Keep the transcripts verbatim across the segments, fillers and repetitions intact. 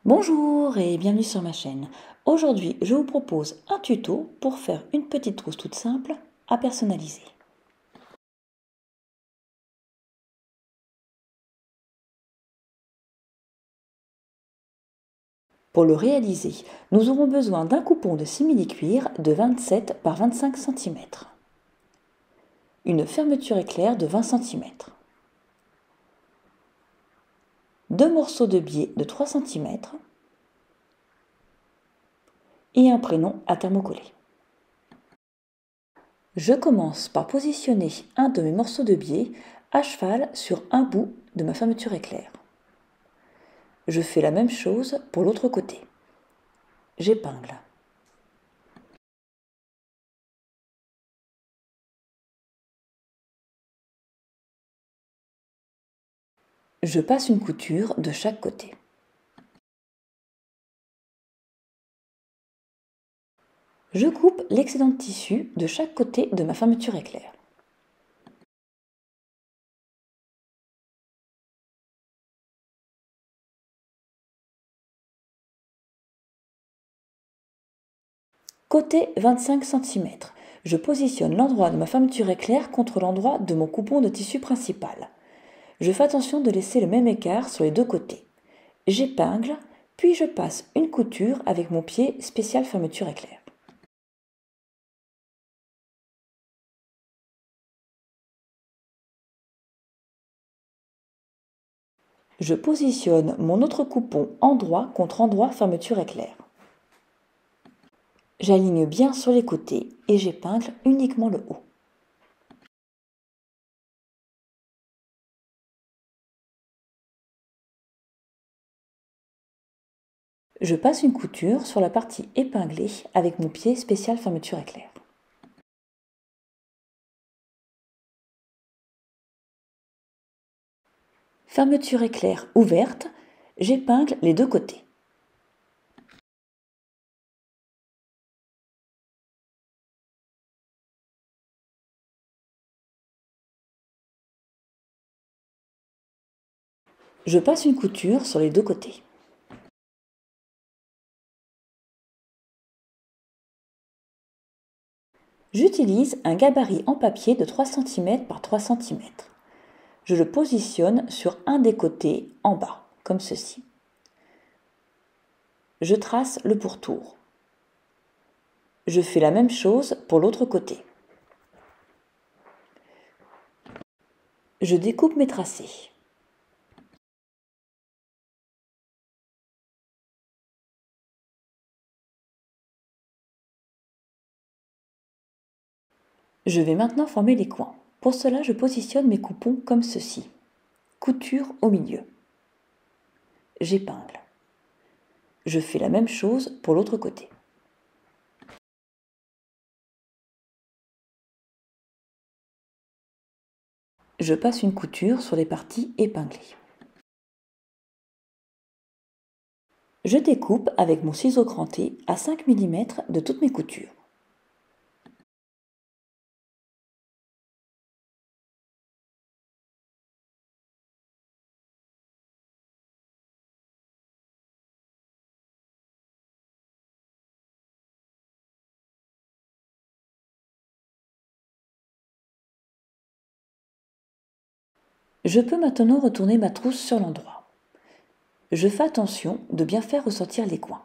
Bonjour et bienvenue sur ma chaîne. Aujourd'hui, je vous propose un tuto pour faire une petite trousse toute simple à personnaliser. Pour le réaliser, nous aurons besoin d'un coupon de simili-cuir de vingt-sept par vingt-cinq centimètres, une fermeture éclair de vingt centimètres, deux morceaux de biais de trois centimètres et un prénom à thermocoller. Je commence par positionner un de mes morceaux de biais à cheval sur un bout de ma fermeture éclair. Je fais la même chose pour l'autre côté. J'épingle. Je passe une couture de chaque côté. Je coupe l'excédent de tissu de chaque côté de ma fermeture éclair. Côté vingt-cinq centimètres, je positionne l'endroit de ma fermeture éclair contre l'endroit de mon coupon de tissu principal. Je fais attention de laisser le même écart sur les deux côtés. J'épingle, puis je passe une couture avec mon pied spécial fermeture éclair. Je positionne mon autre coupon endroit contre endroit fermeture éclair. J'aligne bien sur les côtés et j'épingle uniquement le haut. Je passe une couture sur la partie épinglée avec mon pied spécial fermeture éclair. Fermeture éclair ouverte, j'épingle les deux côtés. Je passe une couture sur les deux côtés. J'utilise un gabarit en papier de trois centimètres par trois centimètres. Je le positionne sur un des côtés en bas, comme ceci. Je trace le pourtour. Je fais la même chose pour l'autre côté. Je découpe mes tracés. Je vais maintenant former les coins. Pour cela, je positionne mes coupons comme ceci. Couture au milieu. J'épingle. Je fais la même chose pour l'autre côté. Je passe une couture sur les parties épinglées. Je découpe avec mon ciseau cranté à cinq millimètres de toutes mes coutures. Je peux maintenant retourner ma trousse sur l'endroit. Je fais attention de bien faire ressortir les coins.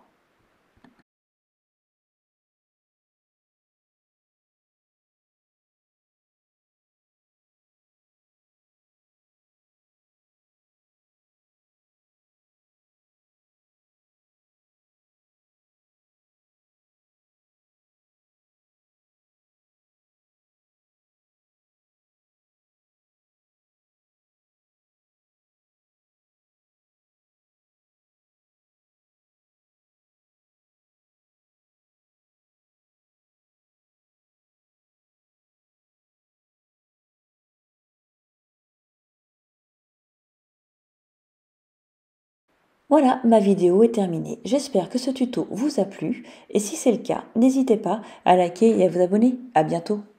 Voilà, ma vidéo est terminée. J'espère que ce tuto vous a plu et si c'est le cas, n'hésitez pas à liker et à vous abonner. À bientôt.